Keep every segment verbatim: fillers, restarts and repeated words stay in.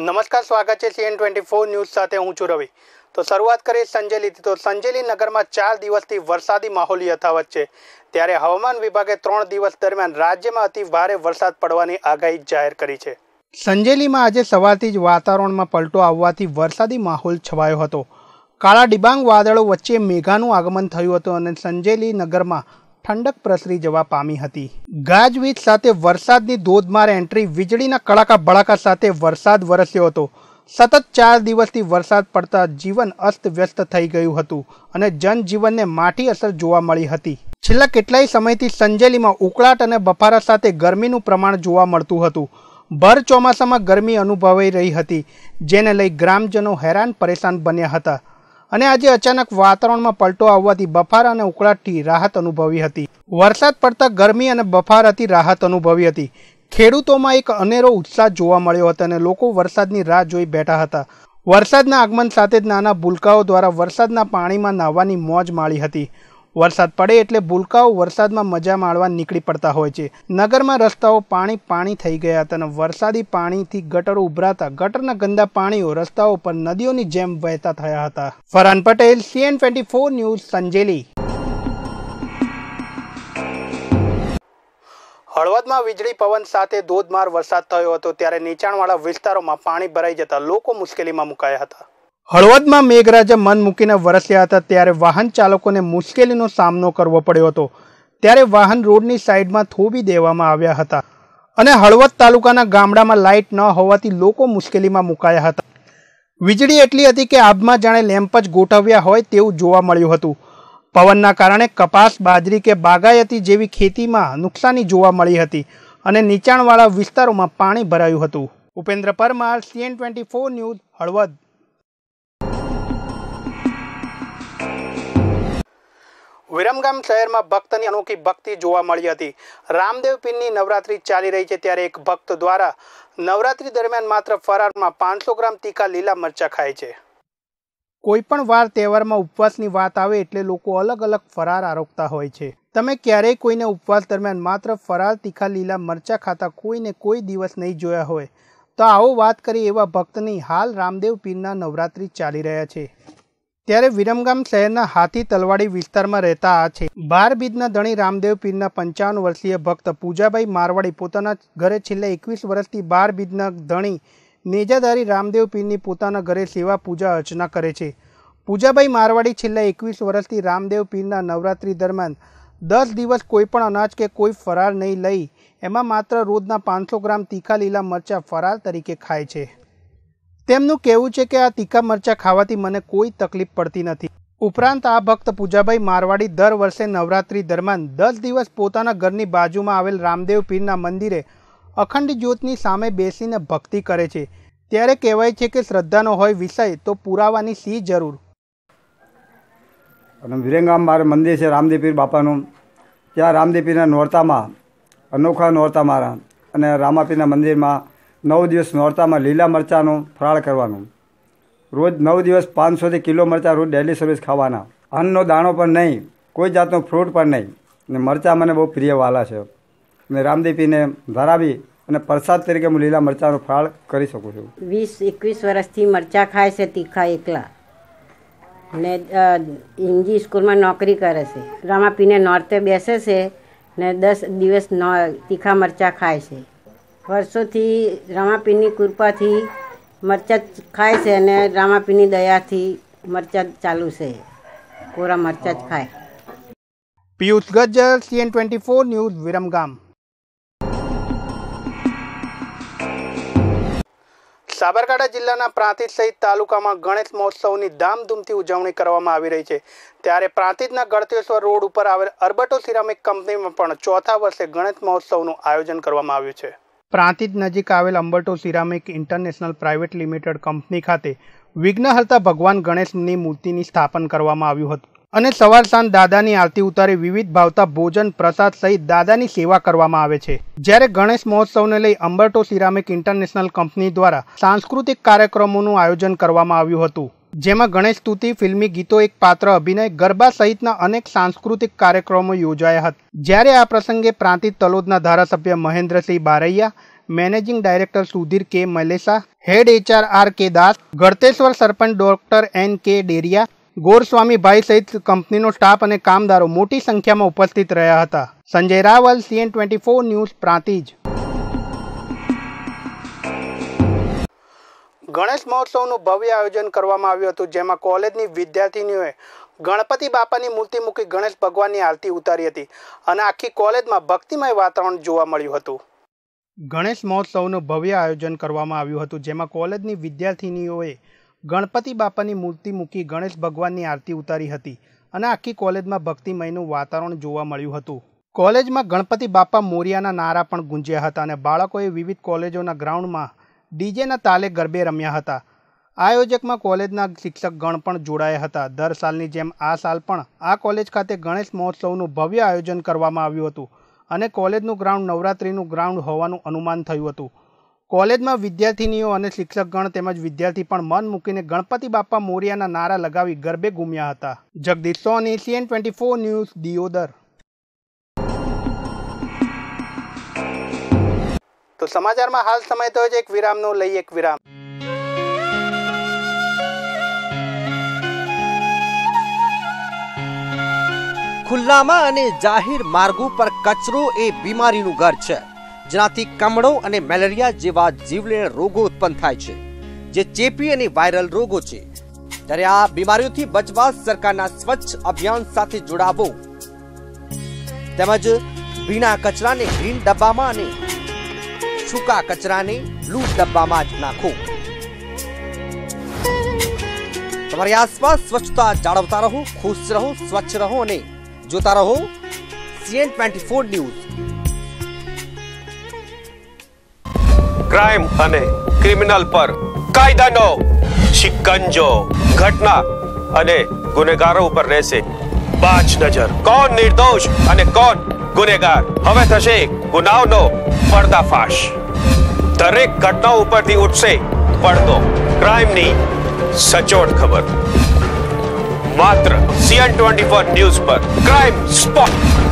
નમસ્કાર, સ્વાગત છે સીએન ટ્વેન્ટી ફોર ન્યૂઝ સાથે હું છું રવિ। તો શરૂઆત કરીએ સંજેલીથી। તો સંજેલી નગરમાં ચાર દિવસથી વરસાદી માહોલ યથાવત છે, ત્યારે હવામાન વિભાગે ત્રણ દિવસ દરમિયાન રાજ્યમાં અતિ ભારે વરસાદ પડવાની આગાહી જાહેર કરી છે। સંજેલીમાં આજે સવારથી જ વાતાવરણમાં પલટો આવવાથી વરસાદી માહોલ છવાયો હતો। કાળા ડિબાંગ વાદળો વચ્ચે મેઘાનું આગમન થયું હતું અને સંજેલી નગરમાં ઠંડક પ્રસરી જવા પામી હતી। ગાજવીજ સાથે વરસાદની ધોધમાર એન્ટ્રી, વીજળીના કડાકા ભડાકા સાથે વરસાદ વરસ્યો હતો। સતત ચાર દિવસથી વરસાદ પડતા જીવન અસ્તવ્યસ્ત થઈ ગયું હતું અને જનજીવનને માઠી અસર જોવા મળી હતી। છેલ્લા કેટલાય સમયથી સંજેલીમાં ઉકળાટ અને બફારા સાથે ગરમીનું પ્રમાણ જોવા મળતું હતું। ભર ચોમાસામાં ગરમી અનુભવાઈ રહી હતી, જેને લઈ ગ્રામજનો હેરાન પરેશાન બન્યા હતા અને આજે અચાનક વાતાવરણમાં પલટો આવવાથી બફારા અને ઉકળાટથી રાહત અનુભવી હતી। વરસાદ પડતા ગરમી અને બફારાથી રાહત અનુભવી હતી। ખેડૂતોમાં એક અનેરો ઉત્સાહ જોવા મળ્યો હતો અને લોકો વરસાદની રાહ જોઈ બેઠા હતા। વરસાદના આગમન સાથે જ નાના ભૂલકાઓ દ્વારા વરસાદના પાણીમાં નાહવાની મોજ માણી હતી। વરસાદ પડે એટલે ભૂલકાઓ વરસાદમાં મજા માણવા નીકળી પડતા હોય છે। નગરમાં રસ્તાઓ પાણી પાણી થઈ ગયા હતા અને વરસાદી પાણીથી ગટરો ઉભરાતા ગટરના ગંદા પાણીઓ રસ્તાઓ પર નદીઓની જેમ વહેતા થયા હતા। Farhan Patel, CN twenty four news, Sanjeli. હળવદમાં વીજળી પવન સાથે ધોધમાર વરસાદ થયો હતો, ત્યારે નીચાણવાળા વિસ્તારોમાં પાણી ભરાઈ જતા લોકો મુશ્કેલીમાં મુકાયા હતા। હળવદમાં મેઘરાજા મન મૂકીને વરસ્યા હતા, ત્યારે વાહન ચાલકોને મુશ્કેલીનો સામનો કરવો પડ્યો હતો। ત્યારે વાહન રોડની સાઈડમાં થોભી દેવામાં આવ્યા હતા અને હળવદ તાલુકાના ગામડામાં લાઇટ ન હોવાથી લોકો મુશ્કેલીમાં મુકાયા હતા। વીજળી એટલી હતી કે આબમાં જાણે લેમ્પ જ ગોઠવ્યા હોય તેવું જોવા મળ્યું હતું। પવનના કારણે કપાસ, બાજરી કે બાગાયતી જેવી ખેતીમાં નુકસાની જોવા મળી હતી અને નીચાણવાળા વિસ્તારોમાં પાણી ભરાયું હતું। Upendra Parmar, CN twenty four news, Halvad. Viramgam શહેરમાં ભક્તની અનોખી ભક્તિ જોવા મળી હતી। રામદેવ પીરની નવરાત્રી ચાલી રહી છે, ત્યારે એક ભક્ત દ્વારા નવરાત્રી દરમિયાન માત્ર ફરાળમાં પાંચસો ગ્રામ તીખા લીલા મરચા ખાય છે। કોઈ પણ વાર તહેવારમાં ઉપવાસની વાત આવે એટલે લોકો અલગ અલગ ફરાર આરોગતા હોય છે। તમે ક્યારેય કોઈને ઉપવાસ દરમિયાન માત્ર ફરાળ તીખા લીલા મરચા ખાતા કોઈને કોઈ દિવસ નહીં જોયા હોય, તો આવો વાત કરી એવા ભક્તની હાલ રામદેવ પીરના નવરાત્રી ચાલી રહ્યા છે। ત્યારે વિરમગામ શહેરના હાથી તલવાડી વિસ્તારમાં રહેતા આ છે બાર બીજના ધણી રામદેવ પીરના પંચાવન વર્ષીય ભક્ત પૂજાભાઈ મારવાડી પોતાના ઘરે છેલ્લા એકવીસ વર્ષથી બાર બીજના ધણી નેજાધારી રામદેવ પીરની પોતાના ઘરે સેવા પૂજા અર્ચના કરે છે। પૂજાભાઈ મારવાડી છેલ્લા એકવીસ વર્ષથી રામદેવ પીરના નવરાત્રી દરમિયાન દસ દિવસ કોઈ પણ અનાજ કે કોઈ ફરાર નહીં લઈ એમાં માત્ર રોજના પાંચસો ગ્રામ તીખા લીલા મરચાં ફરાર તરીકે ખાય છે। તેમનું કહેવું છે કે આ તીખા મરચાં ખાવાથી મને કોઈ તકલીફ પડતી નથી। ઉપરાંત આ ભક્ત પૂજાભાઈ મારવાડી દર વર્ષે નવરાત્રી દરમિયાન દસ દિવસ પોતાના ઘરની બાજુમાં આવેલ રામદેવ પીરના મંદિરે અખંડ જ્યોતની સામે બેસીને ભક્તિ કરે છે। ત્યારે કહેવાય છે કે શ્રદ્ધાનો હોય વિષય તો પુરાવાની શી જરૂર। અને વિરમગામ મારે મંદિર છે રામદેવ પીર બાપાનું, ત્યાં રામદેવ પીરના નોરતામાં અનોખા નોરતા મારા અને રામાપીરના મંદિરમાં નવ દિવસ નોરતામાં લીલા મરચાંનું ફરાળ કરવાનું। રોજ નવ દિવસ પાંચસોથી કિલો મરચાં રોજ ડેલી સર્વિસ ખાવાના। અન્નનો દાણો પણ નહીં, કોઈ જાતનો ફ્રૂટ પણ નહીં, અને મરચાં મને બહુ પ્રિય વાલા છે। મેં રામદેવ પીરને ધરાવી અને પ્રસાદ તરીકે હું લીલા મરચાંનો ફરાળ કરી શકું છું। વીસ એકવીસ વર્ષથી મરચાં ખાય છે તીખા એકલા, ને ઇંજી સ્કૂલમાં નોકરી કરે છે। રામાપીને નોરતે બેસે છે ને દસ દિવસ તીખા મરચાં ખાય છે। વર્ષોથી રામાપીરની કૃપાથી મરચાં ખાય છે અને રામાપીરની દયાથી મરચાં ચાલુ છે, કોરા મરચાં જ ખાય। Piyush Gajjar, CN twenty four news, Viramgam. Sabarkantha જિલ્લાના પ્રાંતિજ સહિત તાલુકામાં ગણેશ મહોત્સવની ધામધૂમથી ઉજવણી કરવામાં આવી રહી છે, ત્યારે પ્રાંતિજના ગળતેશ્વર રોડ ઉપર આવેલ અર્બટો સિરામિક કંપનીમાં પણ ચોથા વર્ષે ગણેશ મહોત્સવનું આયોજન કરવામાં આવ્યું છે। પ્રાંતિજ નજીક આવેલ અંબરટો ceramic international private limited company ખાતે વિઘ્નહર્તા ભગવાન ગણેશની મૂર્તિની સ્થાપન કરવામાં આવ્યું હતું અને સવાર સાંજ દાદાની આરતી ઉતારી વિવિધ ભાવતા ભોજન, પ્રસાદ સહિત દાદાની સેવા કરવામાં આવે છે। જ્યારે ગણેશ મહોત્સવને લઈ અંબરટો સિરામિક ઇન્ટરનેશનલ કંપની દ્વારા સાંસ્કૃતિક કાર્યક્રમોનું આયોજન કરવામાં આવ્યું હતું, જેમાં ગણેશ સ્તુતિ, ફિલ્મી ગીતો, એક પાત્ર અભિનય, ગરબા સહિતના અનેક સાંસ્કૃતિક કાર્યક્રમો યોજાયા હતા। જ્યારે આ પ્રસંગે પ્રાંતિજ તલોદના ધારાસભ્ય Mahendrasinh Baraiya, managing director Sudhir K Malesa, head HR R K Das, Galteshwar sarpanch doctor N K Deriya, ગોરસ્વામીભાઈ સહિત કંપનીનો સ્ટાફ અને કામદારો મોટી સંખ્યામાં ઉપસ્થિત રહ્યા હતા. Sanjay Raval, CN twenty four news, Prantij. Ganesh મહોત્સવનું ભવ્ય આયોજન કરવામાં આવ્યું હતું, જેમાં કોલેજની વિદ્યાર્થીનીઓએ ગણપતિ બાપાની મૂર્તિ મૂકી ગણેશ ભગવાનની આરતી ઉતારી હતી અને આખી કોલેજમાં ભક્તિમય વાતાવરણ જોવા મળ્યું હતું. ગણેશ મહોત્સવનું ભવ્ય આયોજન કરવામાં આવ્યું હતું, જેમાં કોલેજની વિદ્યાર્થીનીઓએ ગણપતિ બાપાની મૂર્તિ મૂકી ગણેશ ભગવાનની આરતી ઉતારી હતી અને આખી કોલેજમાં ભક્તિમયનું વાતાવરણ જોવા મળ્યું હતું. કોલેજમાં ગણપતિ બાપા મોરિયાના નારા પણ ગુંજ્યા હતા અને બાળકોએ વિવિધ કોલેજોના ગ્રાઉન્ડમાં ડીજેના તાલે ગરબે રમ્યા હતા. આયોજકમાં કોલેજના શિક્ષકગણ પણ જોડાયા હતા. દર સાલની જેમ આ સાલ પણ આ કોલેજ ખાતે ગણેશ મહોત્સવનું ભવ્ય આયોજન કરવામાં આવ્યું હતું અને કોલેજનું ગ્રાઉન્ડ નવરાત્રિનું ગ્રાઉન્ડ હોવાનું અનુમાન થયું હતું. કોલેજમાં વિદ્યાર્થીનીઓ અને શિક્ષકગણ તેમજ વિદ્યાર્થી પણ મન મૂકીને ગણપતિ બાપા મોરિયાના નારા લગાવી ગરબે ઘૂમ્યા હતા. Jagdish Soni, CN twenty four news, Deodar. તો સમાચારમાં હાલ સમય તો જ એક વિરામનો લઈ એક વિરામ. ખુલ્લામાં અને જાહેર માર્ગો પર કચરો એ બીમારીનું ઘર છે, જેનાથી કમળો અને મેલેરિયા જેવા જીવલેણ રોગો ઉત્પન્ન થાય છે, જે ચેપી અને વાયરલ રોગો છે. ત્યારે આ બીમારીઓથી બચવા સરકારના સ્વચ્છ અભિયાન સાથે જોડાવો તેમજ ભીના કચરાને ગ્રીન ડબ્બામાં અને સૂકા કચરાને બ્લુ ડબ્બામાં જ નાખો. તમારી આસપાસ સ્વચ્છતા જાળવતા રહો, ખુશ રહો, સ્વચ્છ રહો અને જોતા રહો CN twenty four news. Crime અને ક્રિમિનલ પર કાયદાનો શિકંજો, ઘટના અને ગુનેગારો ઉપર રહેશે બાજ નજર. કોણ નિર્દોષ અને કોણ ગુનેગાર, હવે થશે ગુનાઓનો પર્દાફાશ. દરેક ઘટના ઉપરથી ઉઠશે પડદો, ક્રાઇમની સચોટ ખબર. માત્ર સીએન ટ્વેન્ટી ફોર ન્યૂઝ પર ક્રાઇમ સ્પોટ.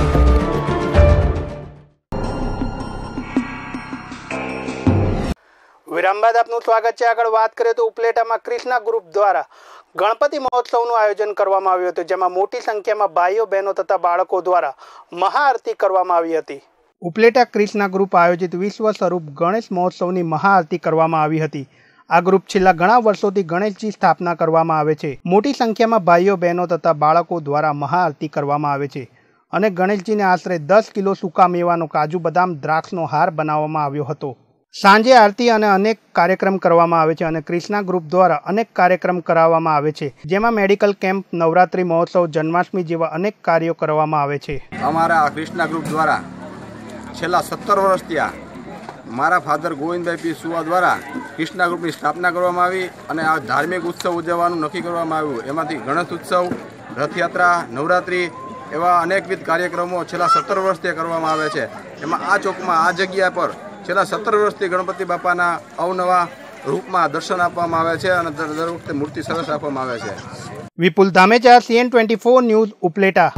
વિરામ બાદ આપનું સ્વાગત છે. આગળ વાત કરીએ તો ઉપલેટામાં ક્રિષ્ના ગ્રુપ દ્વારા ગણપતિ મહોત્સવનું આયોજન કરવામાં આવ્યું હતું, જેમાં મોટી સંખ્યામાં ભાઈઓ બહેનો તથા બાળકો દ્વારા મહાઆરતી કરવામાં આવી હતી. ઉપલેટા ક્રિષ્ના ગ્રુપ આયોજિત વિશ્વ સ્વરૂપ ગણેશ મહોત્સવની મહાઆરતી કરવામાં આવી હતી. આ ગ્રુપ છેલ્લા ઘણા વર્ષોથી ગણેશજી સ્થાપના કરવામાં આવે છે. મોટી સંખ્યામાં ભાઈઓ બહેનો તથા બાળકો દ્વારા મહાઆરતી કરવામાં આવે છે અને ગણેશજીને આશરે દસ કિલો સૂકા મેવાનો, કાજુ બદામ, દ્રાક્ષનો હાર બનાવવામાં આવ્યો હતો. સાંજે આરતી અને અનેક કાર્યક્રમ કરવામાં આવે છે અને ક્રિષ્ના ગ્રુપ દ્વારા અનેક કાર્યક્રમ કરાવવામાં આવે છે, જેમાં મેડિકલ કેમ્પ, નવરાત્રી મહોત્સવ, જન્માષ્ટમી જેવા અનેક કાર્યો કરવામાં આવે છે. અમારા ક્રિષ્ના ગ્રુપ દ્વારા છેલ્લા સત્તર વર્ષથી આ મારા ફાધર ગોવિંદભાઈ પી સુવા દ્વારા ક્રિષ્ના ગ્રુપની સ્થાપના કરવામાં આવી અને આ ધાર્મિક ઉત્સવ ઉજવવાનું નક્કી કરવામાં આવ્યું. એમાંથી ગણેશ ઉત્સવ, રથયાત્રા, નવરાત્રિ એવા અનેકવિધ કાર્યક્રમો છેલ્લા સત્તર વર્ષથી કરવામાં આવે છે. એમાં આ ચોકમાં, આ જગ્યા પર છેલ્લા સત્તર વર્ષથી ગણપતિ બાપાના અવનવા રૂપમાં દર્શન આપવામાં આવે છે અને દર વખતે મૂર્તિ સરસ આપવામાં આવે છે. Vipul Dhamecha, CN twenty four news, Upleta.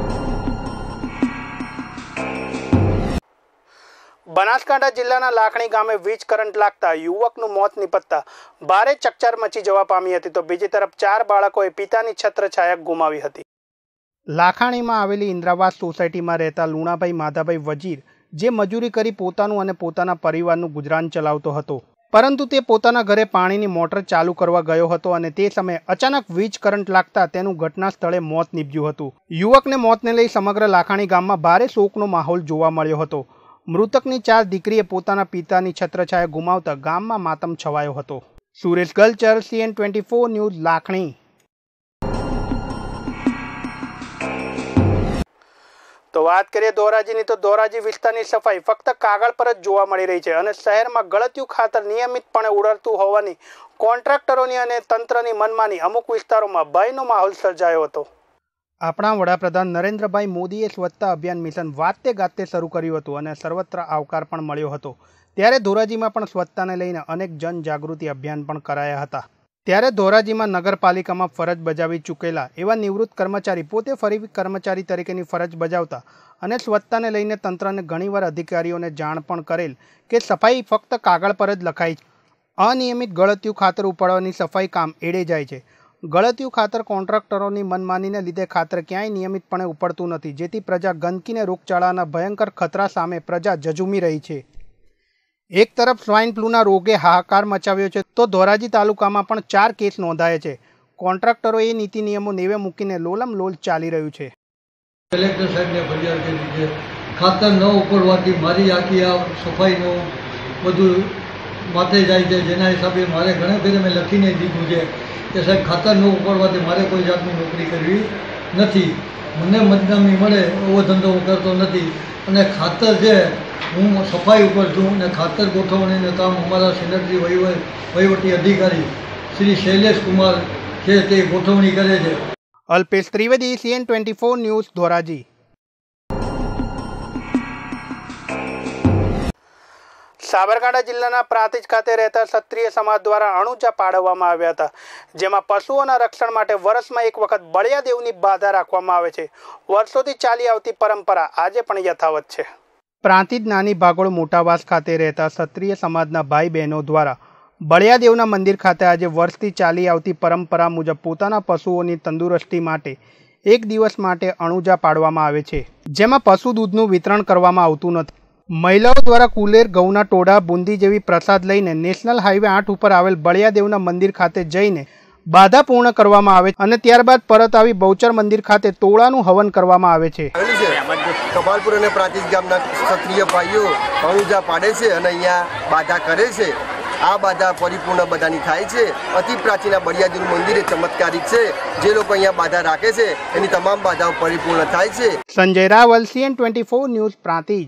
Banaskantha જિલ્લાના લાખણી ગામે વીજ કરંટ લાગતા યુવકનું મોત નીપજતા ભારે ચકચાર મચી જવા પામી હતી, તો બીજી તરફ ચાર બાળકોએ પિતાની છત્રછાયા ગુમાવી હતી. લાખાણીમાં આવેલી ઇન્દ્રાવાસ સોસાયટીમાં રહેતા લુણાભાઈ માધાભાઈ વજીર, જે મજૂરી કરી પોતાનું અને પોતાના પરિવારનું ગુજરાન ચલાવતો હતો, પરંતુ તે પોતાના ઘરે પાણીની મોટર ચાલુ કરવા ગયો હતો અને તે સમયે અચાનક વીજ કરંટ લાગતા તેનું ઘટના સ્થળે મોત નીપજ્યું હતું. યુવકને મોતને લઈ સમગ્ર લાખાણી ગામમાં ભારે શોકનો માહોલ જોવા મળ્યો હતો. મૃતકની ચાર દીકરીએ પોતાના પિતાની છત્રછાયા ગુમાવતા ગામમાં માતમ છવાયો હતો. Suresh Galchar, CN twenty four news, Lakhani. તો વાત કરીએ ધોરાજીની, તો ધોરાજી વિસ્તારની સફાઈ ફક્ત કાગળ પર જ જોવા મળી રહી છે અને શહેરમાં ગળતિયું ખાતર નિયમિતપણે ઉડતું હોવાની કોન્ટ્રાક્ટરોની અને તંત્રની મનમાની અમુક વિસ્તારોમાં ભયનો માહોલ સર્જાયો હતો. આપણા વડાપ્રધાન નરેન્દ્રભાઈ મોદીએ સ્વચ્છતા અભિયાન મિશન વાતે ગાતે શરૂ કર્યું હતું અને સર્વત્ર આવકાર પણ મળ્યો હતો. ત્યારે ધોરાજીમાં પણ સ્વચ્છતાને લઈને અનેક જનજાગૃતિ અભિયાન પણ કરાયા હતા. ત્યારે ધોરાજીમાં નગરપાલિકામાં ફરજ બજાવી ચૂકેલા એવા નિવૃત્ત કર્મચારી પોતે ફરી કર્મચારી તરીકેની ફરજ બજાવતા અને સ્વચ્છતાને લઈને તંત્રને ઘણીવાર અધિકારીઓને જાણ પણ કરેલ કે સફાઈ ફક્ત કાગળ પર જ લખાય છે. અનિયમિત ગળતિયું ખાતર ઉપાડવાની સફાઈ કામ એડે જાય છે. ગળતિયું ખાતર કોન્ટ્રાક્ટરોની મનમાનીને લીધે ખાતર ક્યાંય નિયમિતપણે ઉપડતું નથી, જેથી પ્રજા ગંદકીને રોગચાળાના ભયંકર ખતરા સામે પ્રજા ઝઝૂમી રહી છે. એક તરફ સ્વાઇન ફ્લૂના રોગે હાહાકાર મચાવ્યો છે તો ધોરાજી તાલુકામાં પણ ચાર કેસ નોંધાયા છે. કોન્ટ્રાક્ટરો એ નીતિ નિયમો નેવે મૂકીને લોલમ લોલ ચાલી રહ્યું છે. કલેક્ટર સાહેબને ફરિયાદ કરી છે. ખાતર ન ઉપડવાથી મારી આખી આ સફાઈનું બધું માથે જાય છે, જેના હિસાબે મારે ઘણા ફેરે મેં લખીને દીધું છે કે સાહેબ ખાતર ન ઉપડવાથી મારે કોઈ જાતની નોકરી કરવી નથી. મને મતનામી મળે એવો ધંધો હું કરતો નથી. અને ખાતર છે હું સફાઈ ઉપર છું અને ખાતર ગોઠવણીનું કામ અમારા સિનર્જી વહીવટી અધિકારી શ્રી શૈલેષ કુમાર છે તે ગોઠવણી કરે છે. Alpesh Trivedi, CN twenty four news, Dhoraji. Sabarkantha જિલ્લાના પ્રાંતિજ ખાતે રહેતા ક્ષત્રિય સમાજ દ્વારા અણુજા પાડવામાં આવ્યા હતા, જેમાં પશુઓના રક્ષણ માટે વર્ષમાં એક વખત બળિયાદેવની બાધા રાખવામાં આવે છે. વર્ષોથી ચાલી આવતી પરંપરા આજે પણ યથાવત છે. પ્રાંતિજ નાની ભાગોળ મોટાવાસ ખાતે રહેતા ક્ષત્રિય સમાજના ભાઈ બહેનો દ્વારા બળિયાદેવના મંદિર ખાતે આજે વર્ષથી ચાલી આવતી પરંપરા મુજબ પોતાના પશુઓની તંદુરસ્તી માટે એક દિવસ માટે અણુજા પાડવામાં આવે છે, જેમાં પશુ દૂધનું વિતરણ કરવામાં આવતું નથી. મહિલાઓ દ્વારા કુલેર, ઘઉંના ટોળા, બુંદી જેવી પ્રસાદ લઈને નેશનલ હાઈવે આઠ ઉપર આવેલ બળિયાદેવના મંદિર ખાતે જઈને બાધા પૂર્ણ કરવામાં આવે અને ત્યારબાદ પરત આવી બહુચર મંદિર ખાતે તોળાનું હવન કરવામાં આવે છે. કપાલપુર અને પ્રાંતિજ ગામના ક્ષત્રિય ભાઈઓ અણુજા પાડે છે અને અહીંયા બાધા કરે છે. આ બાધા પરિપૂર્ણ બધાની થાય છે. અતિ પ્રાચીન બળિયાદેવનું મંદિર એ ચમત્કારિક છે. જે લોકો અહીંયા બાધા રાખે છે એની તમામ બાધાઓ પરિપૂર્ણ થાય છે. Sanjay Raval, CN twenty four news, Prantij.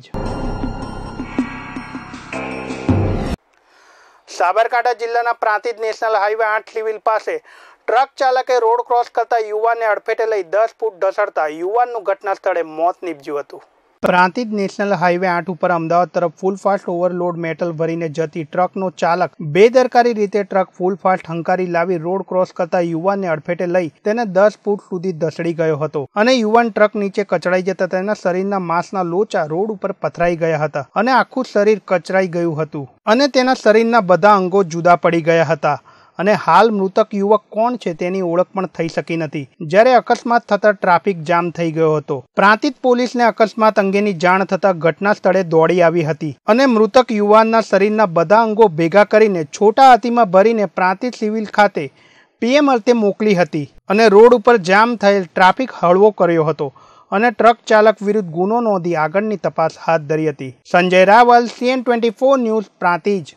Sabarkantha જિલ્લાના પ્રાંતિજ નેશનલ હાઈવે આઠ સિવિલ પાસે ટ્રક ચાલકે રોડ ક્રોસ કરતા યુવાનને અડફેટે લઈ દસ ફૂટ ઢસડતા યુવાનનું ઘટના સ્થળે મોત નીપજ્યું હતું. પ્રાંતિજ નેશનલ હાઈવે આઠ ઉપર અમદાવાદ તરફ ફૂલ ફાસ્ટ ઓવરલોડ મેટલ ભરીને જતી ટ્રકનો ચાલક બેદરકારી રીતે ટ્રક ફૂલ ફાસ્ટ હંકારી લાવી રોડ ક્રોસ કરતા યુવાનને અડફેટે લઈ તેને દસ ફૂટ સુધી ધસડી ગયો હતો અને યુવાન ટ્રક નીચે કચડાઈ જતા તેના શરીરના માંસના લોચા રોડ ઉપર પથરાઈ ગયા હતા અને આખું શરીર કચરાઈ ગયું હતું અને તેના શરીરના બધા અંગો જુદા પડી ગયા હતા અને હાલ મૃતક યુવક કોણ છે તેની ઓળખ પણ થઈ શકી નથી. જ્યારે અકસ્માત થતા ટ્રાફિક જામ થઈ ગયો હતો. પ્રાંતિજ પોલીસને અકસ્માત અંગેની જાણ થતા ઘટના સ્થળે દોડી આવી હતી અને મૃતક યુવાનના શરીરના બધા અંગો ભેગા કરીને છોટા હાથીમાં ભરીને પ્રાંતિજ સિવિલ ખાતે પીએમ અર્થે મોકલી હતી અને રોડ ઉપર જામ થયેલ ટ્રાફિક હળવો કર્યો હતો અને ટ્રક ચાલક વિરુદ્ધ ગુનો નોંધી આગળની તપાસ હાથ ધરી હતી. Sanjay Raval, CN twenty four news, Prantij.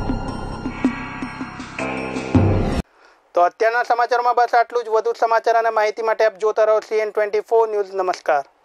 તો અત્યારના સમાચારમાં બસ આટલું જ. વધુ સમાચાર અને માહિતી માટે આપ જોતા રહો સીએન ટ્વેન્ટી ફોર ન્યૂઝ. નમસ્કાર.